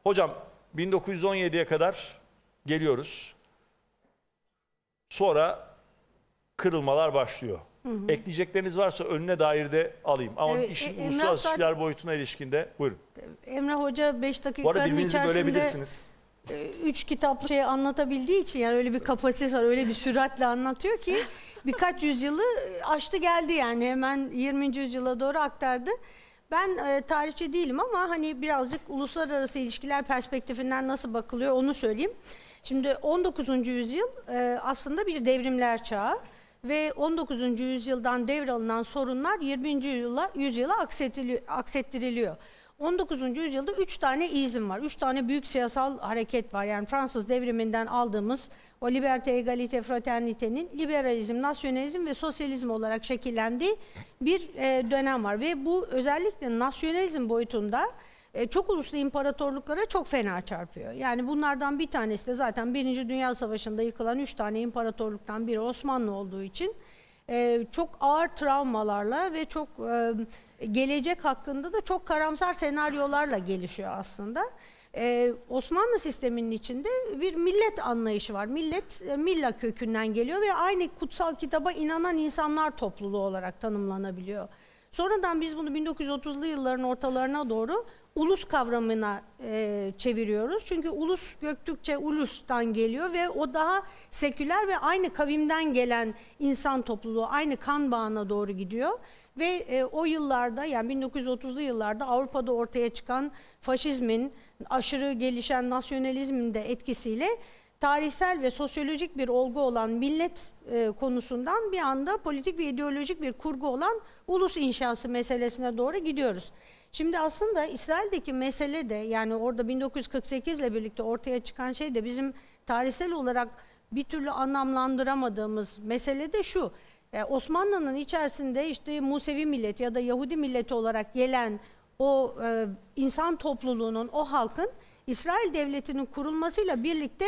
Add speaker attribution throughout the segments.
Speaker 1: Hocam 1917'ye kadar geliyoruz. Sonra kırılmalar başlıyor. Ekleyecekleriniz varsa önüne dair de alayım. Ama işin uluslararası ilişkiler boyutuna ilişkinde buyurun.
Speaker 2: Emrah Hoca 5
Speaker 1: Bu
Speaker 2: dakikanın
Speaker 1: arada birbirinizi
Speaker 2: içerisinde
Speaker 1: bölebilirsiniz.
Speaker 2: 3 kitaplı şey anlatabildiği için, yani öyle bir kapasitesi var, öyle bir süratle anlatıyor ki birkaç yüzyılı aştı geldi, yani hemen 20. yüzyıla doğru aktardı. Ben tarihçi değilim ama hani birazcık uluslararası ilişkiler perspektifinden nasıl bakılıyor onu söyleyeyim. Şimdi 19. yüzyıl aslında bir devrimler çağı ve 19. yüzyıldan devralınan sorunlar 20. yüzyıla aksettiriliyor. 19. yüzyılda 3 tane izim var. 3 tane büyük siyasal hareket var. Yani Fransız devriminden aldığımız o liberté, égalité, fraternite'nin liberalizm, nasyonalizm ve sosyalizm olarak şekillendiği bir dönem var. Ve bu özellikle nasyonalizm boyutunda çok uluslu imparatorluklara çok fena çarpıyor. Yani bunlardan bir tanesi de zaten Birinci Dünya Savaşı'nda yıkılan 3 tane imparatorluktan biri Osmanlı olduğu için çok ağır travmalarla ve çok gelecek hakkında da çok karamsar senaryolarla gelişiyor aslında. Osmanlı sisteminin içinde bir millet anlayışı var. Millet, milla kökünden geliyor ve aynı kutsal kitaba inanan insanlar topluluğu olarak tanımlanabiliyor. Sonradan biz bunu 1930'lu yılların ortalarına doğru ulus kavramına çeviriyoruz. Çünkü ulus Göktürkçe ulustan geliyor ve o daha seküler ve aynı kavimden gelen insan topluluğu, aynı kan bağına doğru gidiyor. Ve o yıllarda, yani 1930'lu yıllarda Avrupa'da ortaya çıkan faşizmin, aşırı gelişen nasyonalizmin de etkisiyle tarihsel ve sosyolojik bir olgu olan millet konusundan bir anda politik ve ideolojik bir kurgu olan ulus inşası meselesine doğru gidiyoruz. Şimdi aslında İsrail'deki mesele de, yani orada 1948 ile birlikte ortaya çıkan şey de bizim tarihsel olarak bir türlü anlamlandıramadığımız mesele de şu. Osmanlı'nın içerisinde işte Musevi milleti ya da Yahudi milleti olarak gelen o insan topluluğunun, o halkın İsrail devletinin kurulmasıyla birlikte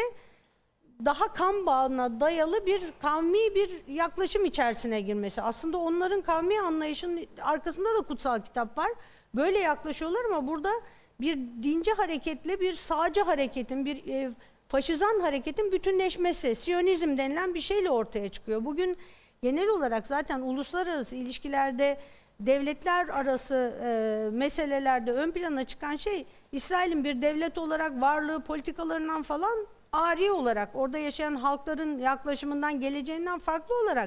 Speaker 2: daha kan bağına dayalı bir kavmi bir yaklaşım içerisine girmesi. Aslında onların kavmi anlayışının arkasında da kutsal kitap var. Böyle yaklaşıyorlar ama burada bir dinci hareketle bir sağcı hareketin, bir faşizan hareketin bütünleşmesi, Siyonizm denilen bir şeyle ortaya çıkıyor. Bugün genel olarak zaten uluslararası ilişkilerde, devletler arası meselelerde ön plana çıkan şey, İsrail'in bir devlet olarak varlığı, politikalarından falan ari olarak, orada yaşayan halkların yaklaşımından, geleceğinden farklı olarak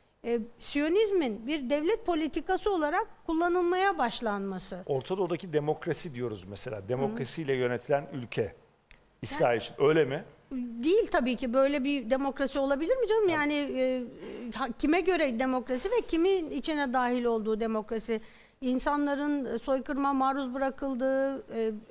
Speaker 2: Siyonizmin bir devlet politikası olarak kullanılmaya başlanması.
Speaker 1: Orta Doğu'daki demokrasi diyoruz mesela. Demokrasiyle yönetilen ülke. İsrail için öyle mi?
Speaker 2: Değil tabii ki, böyle bir demokrasi olabilir mi canım? Yani kime göre demokrasi ve kimin içine dahil olduğu demokrasi. İnsanların soykırıma maruz bırakıldığı,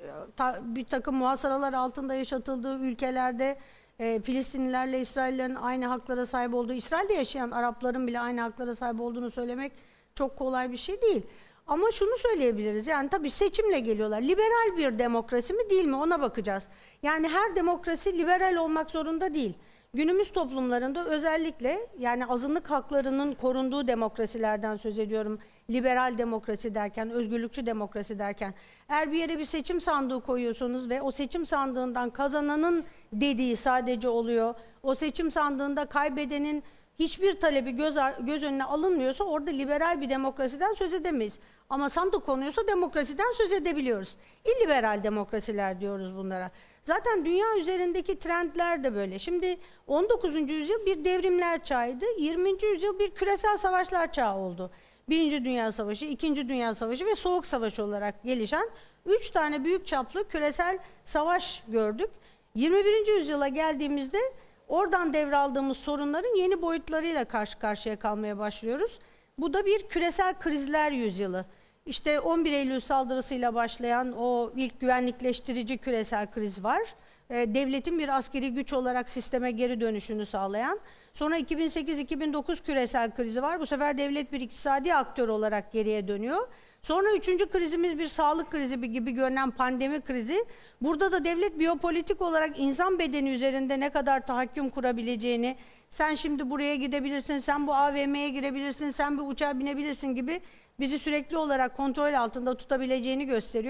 Speaker 2: bir takım muhasaralar altında yaşatıldığı ülkelerde Filistinlilerle İsraillerin aynı haklara sahip olduğu, İsrail'de yaşayan Arapların bile aynı haklara sahip olduğunu söylemek çok kolay bir şey değil. Ama şunu söyleyebiliriz, yani tabii seçimle geliyorlar. Liberal bir demokrasi mi değil mi, ona bakacağız. Yani her demokrasi liberal olmak zorunda değil. Günümüz toplumlarında özellikle, yani azınlık haklarının korunduğu demokrasilerden söz ediyorum. Liberal demokrasi derken, özgürlükçü demokrasi derken, eğer bir yere bir seçim sandığı koyuyorsunuz ve o seçim sandığından kazananın dediği sadece oluyor, o seçim sandığında kaybedenin hiçbir talebi göz önüne alınmıyorsa orada liberal bir demokrasiden söz edemeyiz. Ama sandık konuyorsa demokrasiden söz edebiliyoruz. İlliberal demokrasiler diyoruz bunlara. Zaten dünya üzerindeki trendler de böyle. Şimdi 19. yüzyıl bir devrimler çağıydı. 20. yüzyıl bir küresel savaşlar çağı oldu. Birinci Dünya Savaşı, İkinci Dünya Savaşı ve Soğuk Savaş olarak gelişen 3 tane büyük çaplı küresel savaş gördük. 21. yüzyıla geldiğimizde oradan devraldığımız sorunların yeni boyutlarıyla karşı karşıya kalmaya başlıyoruz. Bu da bir küresel krizler yüzyılı. İşte 11 Eylül saldırısıyla başlayan o ilk güvenlikleştirici küresel kriz var. Devletin bir askeri güç olarak sisteme geri dönüşünü sağlayan. Sonra 2008-2009 küresel krizi var. Bu sefer devlet bir iktisadi aktör olarak geriye dönüyor. Sonra 3. krizimiz bir sağlık krizi gibi görünen pandemi krizi. Burada da devlet biyopolitik olarak insan bedeni üzerinde ne kadar tahakküm kurabileceğini, sen şimdi buraya gidebilirsin, sen bu AVM'ye girebilirsin, sen bir uçağa binebilirsin gibi bizi sürekli olarak kontrol altında tutabileceğini gösteriyor.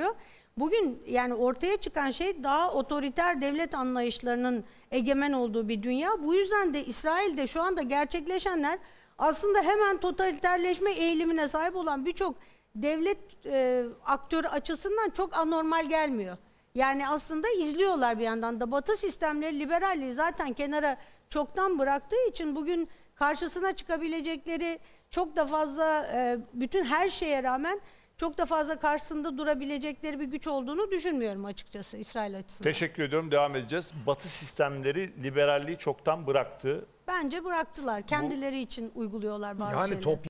Speaker 2: Bugün yani ortaya çıkan şey daha otoriter devlet anlayışlarının egemen olduğu bir dünya. Bu yüzden de İsrail'de şu anda gerçekleşenler aslında hemen totaliterleşme eğilimine sahip olan birçok devlet aktörü açısından çok anormal gelmiyor. Yani aslında izliyorlar bir yandan da. Batı sistemleri liberalliği zaten kenara çoktan bıraktığı için bugün karşısına çıkabilecekleri çok da fazla bütün her şeye rağmen çok da fazla karşısında durabilecekleri bir güç olduğunu düşünmüyorum açıkçası İsrail açısından.
Speaker 1: Teşekkür ediyorum. Devam edeceğiz. Batı sistemleri liberalliği çoktan bıraktı.
Speaker 2: Bence bıraktılar. Kendileri için uyguluyorlar bazı
Speaker 3: Yani
Speaker 2: şeyleri.